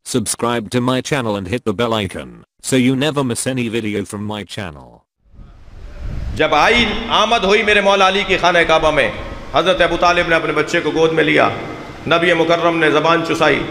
Subscribe to my channel and hit the bell icon so you never miss any video from my channel. جب آمد ہوئی میرے مولا علی کی خانہ کعبہ میں، حضرت ابو طالب نے اپنے بچے کو گود میں لیا، نبی مکرم نے زبان چسائی،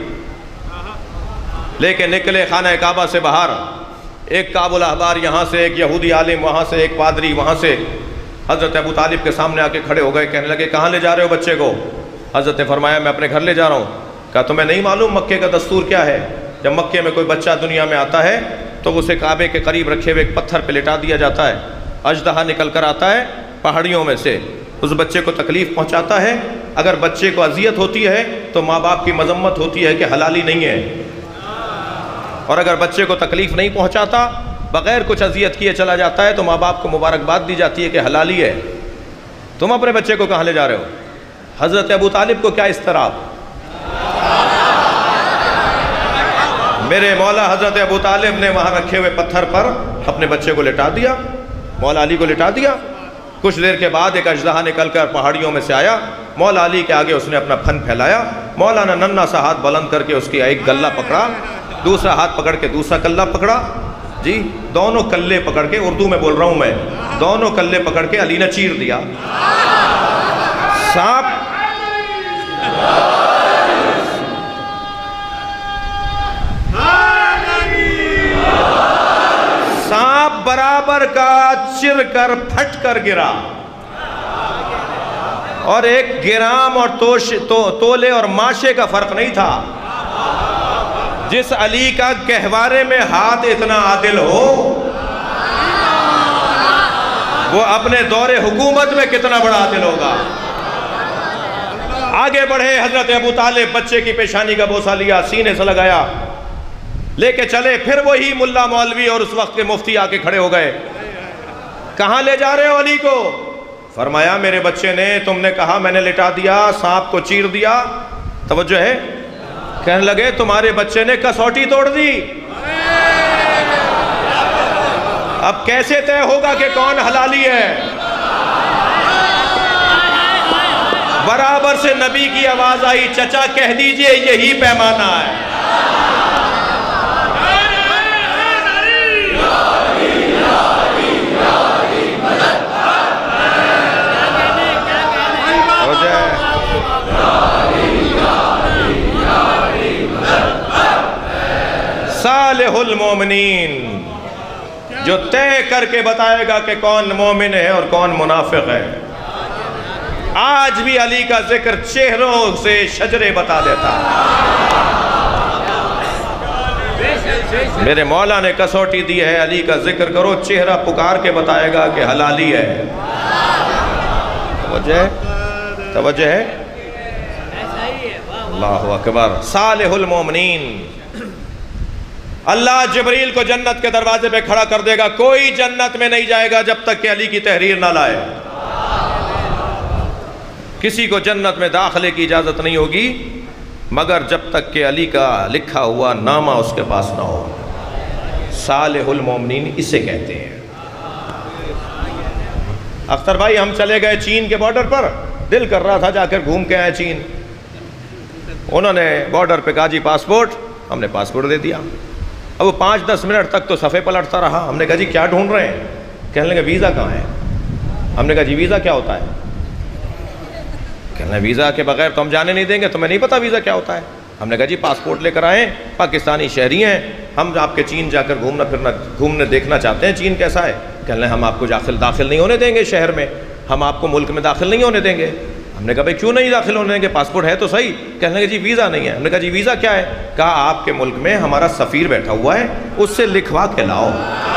لے کے نکلے خانہ کعبہ سے باہر، ایک کعب الاحبار یہاں سے، ایک یہودی عالم وہاں سے، ایک پادری وہاں سے، حضرت ابو طالب کے سامنے آ کے کھڑے ہو گئے، کہنے لگے کہاں لے جا رہے ہو بچے کو؟ حضرت نے فرمایا میں اپنے گھر لے جا رہا ہوں۔ کہا تمہیں نہیں معلوم مکے کا دستور کیا ہے؟ جب مکے میں کوئی بچہ دنیا میں آتا ہے تو اسے کعبے کے قریب رکھے ہوئے ایک پتھر پہ لٹا دیا جاتا ہے، اژدہا نکل کر آتا ہے پہاڑیوں میں سے، اس بچے کو تکلیف پہنچاتا ہے، اگر بچے کو اذیت ہوتی ہے تو ماں باپ کی مذمت ہوتی ہے کہ حلالی نہیں ہے، اور اگر بچے کو تکلیف نہیں پہنچاتا، بغیر کچھ اذیت کیے چلا جاتا ہے تو ماں باپ کو مبارکباد دی جاتی ہے کہ حلالی ہے۔ تم اپنے بچے کو کہاں لے جا رہے ہو؟ حضرت ابو طالب کو کیا اضطراب؟ میرے مولا حضرت ابو طالب نے وہاں رکھے ہوئے پتھر پر اپنے بچے کو لٹا دیا، مولا علی کو لٹا دیا۔ کچھ دیر کے بعد ایک اژدہا نکل کر پہاڑیوں میں سے آیا، مولا علی کے آگے اس نے اپنا پھن پھیلایا، مولا نے ننھا سا ہاتھ بلند کر کے اس کی ایک گلہ پکڑا، دوسرا ہاتھ پکڑ کے دوسرا کلہ پکڑا، جی دونوں کلے پکڑ کے، اردو میں بول رہا ہوں میں، دونوں کلے پکڑ کے علی نے چیر دیا۔ سانپ برابر کا چر کر پھٹ کر گرا، اور ایک گرام اور تولے اور ماشے کا فرق نہیں تھا۔ جس علی کا گہوارے میں ہاتھ اتنا عادل ہو، وہ اپنے دور حکومت میں کتنا بڑا عادل ہوگا۔ آگے بڑھے حضرت ابو طالب، بچے کی پیشانی کا بوسہ لیا، سینے سے لگایا، لے کے چلے۔ پھر وہی ملا مولوی اور اس وقت کے مفتی آ کے کھڑے ہو گئے، کہاں لے جا رہے ہو علی کو؟ فرمایا میرے بچے نے، تم نے کہا میں نے لٹا دیا، سانپ کو چیر دیا۔ توجہ ہے؟ کہنے لگے تمہارے بچے نے کسوٹی توڑ دی، اب کیسے طے ہوگا کہ کون حلالی ہے؟ برابر سے نبی کی آواز آئی، چچا کہہ دیجئے یہی پیمانہ ہے۔ صالح المومنین، جو طے کر کے بتائے گا کہ کون مومن ہے اور کون منافق ہے۔ آج بھی علی کا ذکر چہروں سے شجرے بتا دیتا۔ میرے مولا نے کسوٹی دی ہے، علی کا ذکر کرو، چہرہ پکار کے بتائے گا کہ حلالی ہے۔ توجہ ہے؟ اللہ اکبر۔ صالح المومنین، اللہ جبریل کو جنت کے دروازے پہ کھڑا کر دے گا، کوئی جنت میں نہیں جائے گا جب تک کہ علی کی تحریر نہ لائے۔ کسی کو جنت میں داخلے کی اجازت نہیں ہوگی مگر جب تک کہ علی کا لکھا ہوا نامہ اس کے پاس نہ ہو۔ صالح المومنین اسے کہتے ہیں۔ اختر بھائی ہم چلے گئے چین کے بارڈر پر، دل کر رہا تھا جا کر گھوم کے آئے چین۔ انہوں نے بارڈر پہ کہا جی پاسپورٹ، ہم نے پاسپورٹ دے دیا۔ اب وہ 5-10 منٹ تک تو صفحے پلٹتا رہا۔ ہم نے کہا جی کیا ڈھونڈ رہے ہیں؟ کہنے لگے ویزا کہاں ہے؟ ہم نے کہا جی ویزا کیا ہوتا ہے؟ کہنے لگے ویزا کے بغیر تو ہم جانے نہیں دیں گے، تمہیں نہیں پتا ویزا کیا ہوتا ہے؟ ہم نے کہا جی پاسپورٹ لے کر آئیں، پاکستانی شہری ہیں، ہم آپ کے چین جا کر گھومنے دیکھنا چاہتے ہیں چین کیسا ہے۔ کہنے لگے ہم آپ کو داخل نہیں ہونے دیں گے شہر میں، ہم آپ کو ملک میں داخل نہیں ہونے دیں گے۔ ہم نے کہا بھئی کیوں نہیں داخل ہونے دیں گے؟ پاسپورٹ ہے تو صحیح۔ کہنے لگے جی ویزا نہیں ہے۔ ہم نے کہا جی ویزا کیا ہے؟ کہا آپ کے ملک میں ہمارا سفیر بیٹھا ہوا ہے، اس سے لکھوا کے لاؤ۔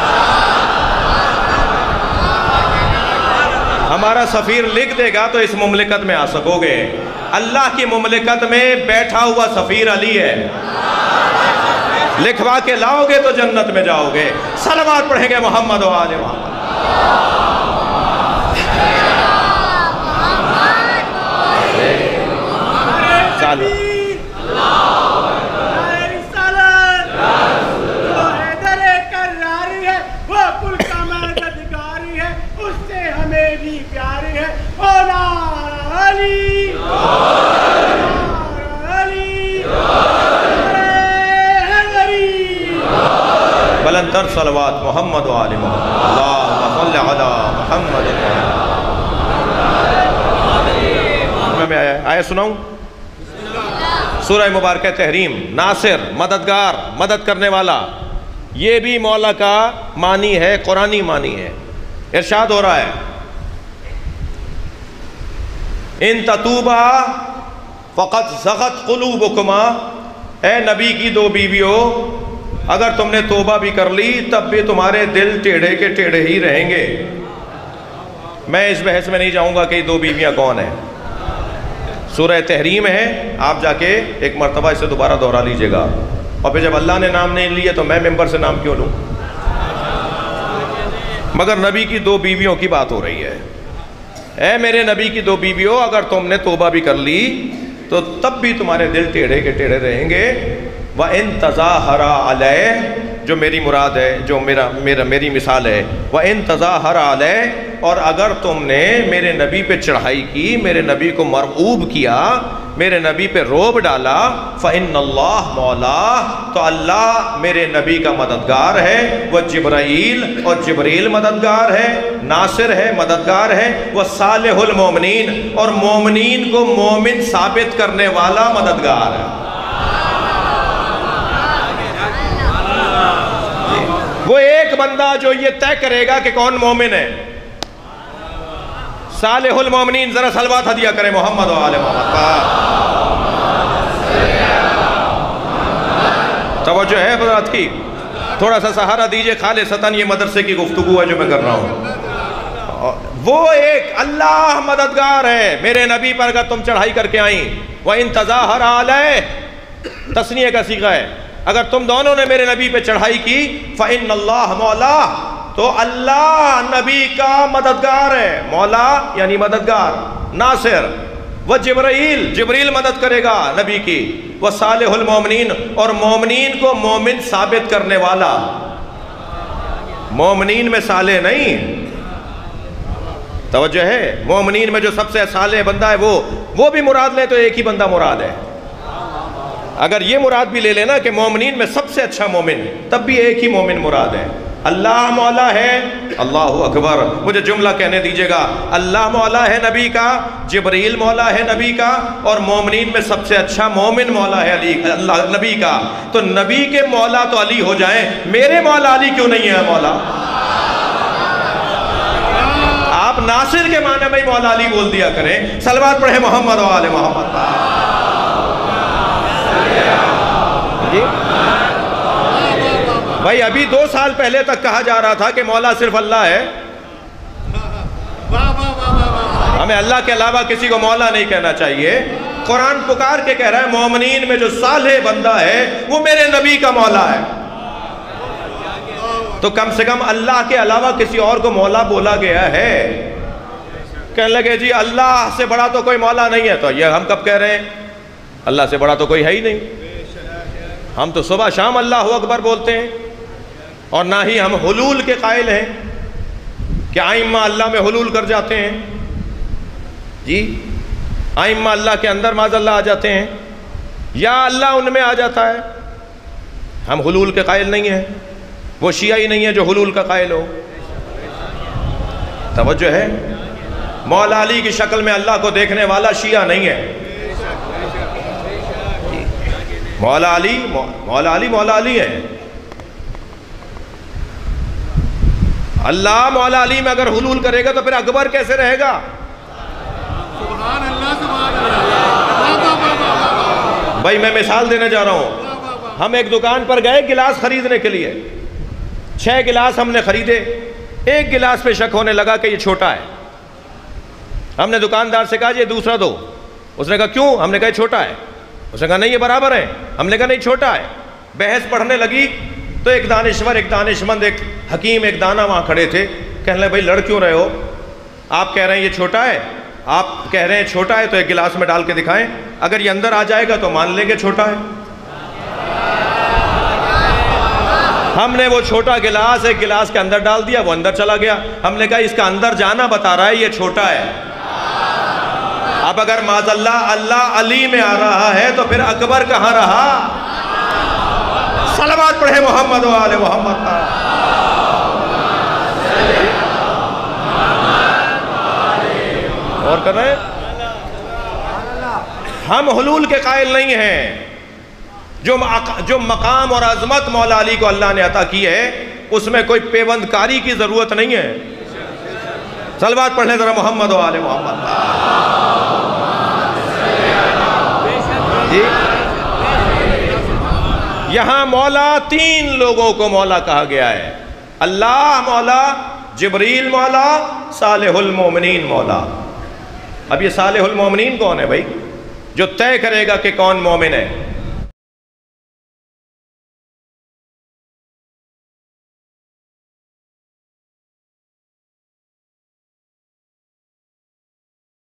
ہمارا سفیر لکھ دے گا تو اس مملکت میں آ سکو گے۔ اللہ کی مملکت میں بیٹھا ہوا سفیر علی ہے، لکھوا کے لاؤ گے تو جنت میں جاؤ گے۔ صلوات پڑھیں گے محمد و آل محمد۔ तर सलवात मोहम्मद व आले मोहम्मद, अल्लाहुम्मा सल्लि अला मुहम्मद। में आया सुनाऊं? सूरह मुबारक तहरीम, नासिर, मददगार, मदद करने वाला, ये भी मौला का मानी है, कुरानी मानी है। इरशाद हो रहा है, इन ततूबा फ़क़त ज़ग़त क़ुलूबुकुमा, ए नबी की दो बीवियों, अगर तुमने तोबा भी कर ली तब भी तुम्हारे दिल टेढ़े के टेढ़े ही रहेंगे। मैं इस बहस में नहीं जाऊंगा कि ये दो बीवियां कौन है, सूरह तहरीम है, आप जाके एक मरतबा इसे दोबारा दोहरा लीजिएगा। और फिर जब अल्लाह ने नाम नहीं लिया तो मैं मेंबर से नाम क्यों लूँ? मगर नबी की दो बीवियों की बात हो रही है। ऐ मेरे नबी की दो बीवियों, अगर तुमने तौबा भी कर ली तो तब भी तुम्हारे दिल टेढ़े के टेढ़े रहेंगे। व इन तज़ाहरा अलैह, जो मेरी मुराद है, जो मेरी मिसाल है, व इन तज़ाहरा अलैह, और अगर तुमने मेरे नबी पे चढ़ाई की, मेरे नबी को मरऊब किया, मेरे नबी पे रोब डाला, फ़इन्नल्लाह मौला, तो अल्लाह मेरे नबी का मददगार है। वह जिब्राईल, और जिब्रील मददगार है, नासिर है, मददगार है। वह सालिहुल मोमिनीन, और मोमिनीन को मोमिन साबित करने वाला मददगार है। वो एक बंदा जो ये तय करेगा कि कौन मोमिन है, सालिहुल मोमिनीन। जरा सलवात हदिया करें मोहम्मद व आले मोहम्मद का। तवज्जो है हज़रात की, थोड़ा सा सहारा दीजिए। खालिसतन ये मदरसे की गुफ्तगू है जो मैं कर रहा हूँ। वो एक अल्लाह मददगार है मेरे नबी पर, अगर तुम चढ़ाई करके आई। वह इन तज़ाहर अलैह, तस्नीय का सीगा है, अगर तुम दोनों ने मेरे नबी पे चढ़ाई की, फ़इन्नल्लाह मौला, तो अल्लाह नबी का मददगार है। मौला यानी मददगार, नासिर। वह जिब्राईल, जिब्रील मदद करेगा नबी की। वह सालिहुल मोमिनीन, और मोमिनीन को मोमिन साबित करने वाला। मोमिनीन में साले नहीं, तवज्जो है, मोमिनीन में जो सबसे साले बंदा है वो भी मुराद ले तो एक ही बंदा मुराद है। अगर ये मुराद भी ले लेना कि मोमिनीन में सबसे अच्छा मोमिन, तब भी एक ही मोमिन मुराद है। अल्लाह मौला है, अल्लाहु अकबर, मुझे जुमला कहने दीजिएगा। अल्लाह मौला है नबी का, जिब्रील मौला है नबी का, और मोमिनीन में सबसे अच्छा मोमिन मौला है अली, अल्लाह नबी का। तो नबी के मौला तो अली हो जाए, मेरे मौला अली क्यों नहीं है मौला? आप नासिर के माने में मौला अली बोल दिया करें। सलवात पढ़े मोहम्मद व आले मोहम्मद। भाई अभी 2 साल पहले तक कहा जा रहा था कि मौला सिर्फ अल्लाह है, हमें अल्लाह के अलावा किसी को मौला नहीं कहना चाहिए। कुरान पुकार के कह रहा है मोमिनीन में जो सालेह बंदा है वो मेरे नबी का मौला है। तो कम से कम अल्लाह के अलावा किसी और को मौला बोला गया है। कहने लगे जी अल्लाह से बड़ा तो कोई मौला नहीं है। तो ये हम कब कह रहे हैं? अल्लाह से बड़ा तो कोई है ही नहीं। हम तो सुबह शाम अल्लाहु अकबर बोलते हैं, और ना ही हम हुलूल के कायल हैं कि आइम्मा अल्लाह में हुलूल कर जाते हैं। जी आइम्मा अल्लाह के अंदर माज़अल्लाह आ जाते हैं, या अल्लाह उनमें आ जाता है। हम हुलूल के कायल नहीं हैं। वो शिया ही नहीं है जो हुलूल का कायल हो। तवज्जो है, मौला अली की शक्ल में अल्लाह को देखने वाला शिया नहीं है। मौला अली मौला अली है। अल्लाह मौला अली में अगर हुलूल करेगा तो फिर अकबर कैसे रहेगा? भाई मैं मिसाल देने जा रहा हूं। हम एक दुकान पर गए गिलास खरीदने के लिए, 6 गिलास हमने खरीदे। एक गिलास पे शक होने लगा कि ये छोटा है। हमने दुकानदार से कहा ये दूसरा दो। उसने कहा क्यों? हमने कहा छोटा है। उसने कहा नहीं ये बराबर है। हमने कहा नहीं छोटा है। बहस पढ़ने लगी तो एक दानिश्वर, एक दानिशमंद, एक हकीम, एक दाना वहाँ खड़े थे। कहने लगे भाई लड़ क्यों रहे हो? आप कह रहे हैं ये छोटा है, आप कह रहे हैं छोटा है, तो एक गिलास में डाल के दिखाएं। अगर ये अंदर आ जाएगा तो मान लेंगे छोटा है। हमने वो छोटा गिलास एक गिलास के अंदर डाल दिया, वो अंदर चला गया। हमने कहा इसका अंदर जाना बता रहा है ये छोटा है। अब अगर माज़अल्लाह अल्लाह अली में आ रहा है तो फिर अकबर कहाँ रहा? صلوات پڑھے محمد و آل محمد کا۔ اور کر رہے ہیں، ہم حلول کے قائل نہیں ہیں۔ جو مقام اور عظمت مولا علی کو اللہ نے عطا کی ہے اس میں کوئی پیوند کاری کی ضرورت نہیں ہے۔ صلوات پڑھنے ذرا محمد و آل محمد۔ جی یہاں مولا تین لوگوں کو مولا کہا گیا ہے، اللہ مولا، جبریل مولا، صالح المومنین مولا۔ اب یہ صالح المومنین کون ہے بھائی؟ جو طے کرے گا کہ کون مومن ہے۔